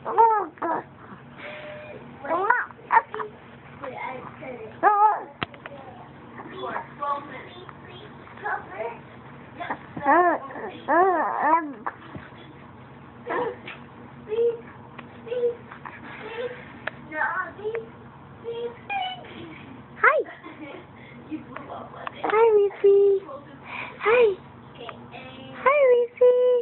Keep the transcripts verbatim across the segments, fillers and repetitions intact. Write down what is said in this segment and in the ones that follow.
Hi. Hi, Rhys. Hi. Hi, Rhys.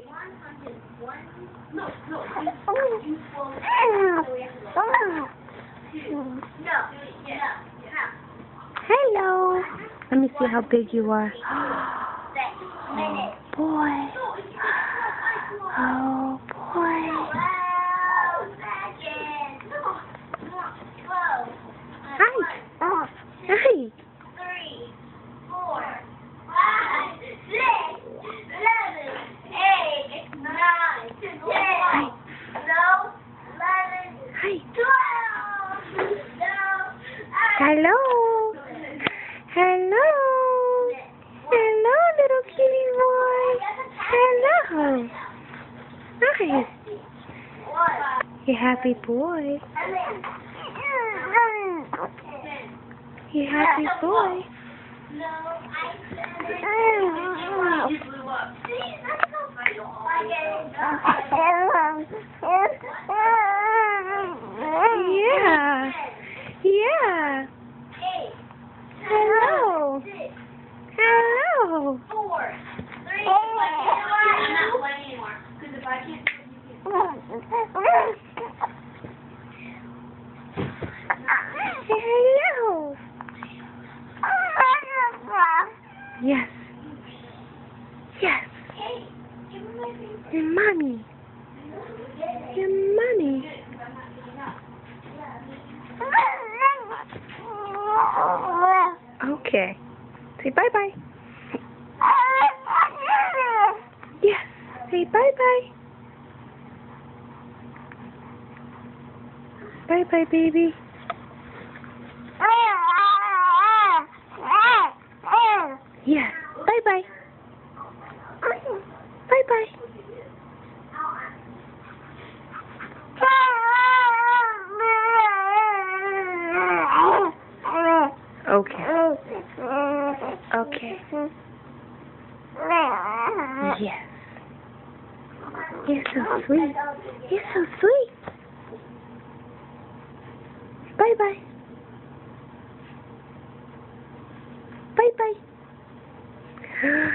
Hello. Let me see how big you are. Oh, boy. Oh, boy. Hi. Hi. Hello. Hello. Hello, little kitty boy. Hello. Hi. You happy boy. You happy boy. Yeah. Yeah. Hello. Hello. Hello. Yes. Yes. Your mommy. Your mommy. Okay. Say bye-bye. Yes. Say bye-bye. Bye-bye, baby. Yes. Bye-bye. Bye-bye. Okay. Okay. Yes. You're so sweet. You're so sweet. Bye-bye. Bye-bye.